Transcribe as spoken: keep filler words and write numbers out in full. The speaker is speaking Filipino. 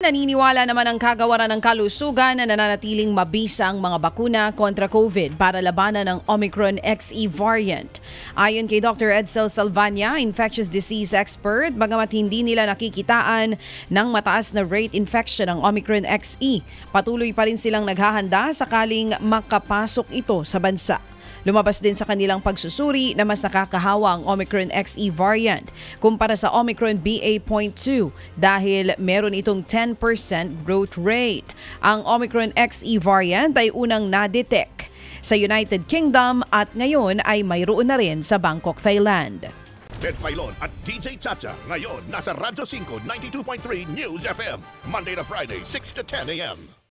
Naniniwala naman ang kagawaran ng kalusugan na nananatiling mabisa ang mga bakuna kontra COVID para labanan ang Omicron X E variant. Ayon kay Doctor Edsel Salvania, infectious disease expert, bagamat hindi nila nakikitaan ng mataas na rate infection ng Omicron X E, patuloy pa rin silang naghahanda sakaling makapasok ito sa bansa. Lumabas din sa kanilang pagsusuri na mas nakakahawa ang Omicron X E variant kumpara sa Omicron B A point two dahil meron itong ten percent growth rate. Ang Omicron X E variant ay unang na-detect sa United Kingdom at ngayon ay mayroon na rin sa Bangkok, Thailand. Ted Filon at D J Chacha ngayon nasa Radyo five ninety-two point three News F M Monday to Friday six to ten a m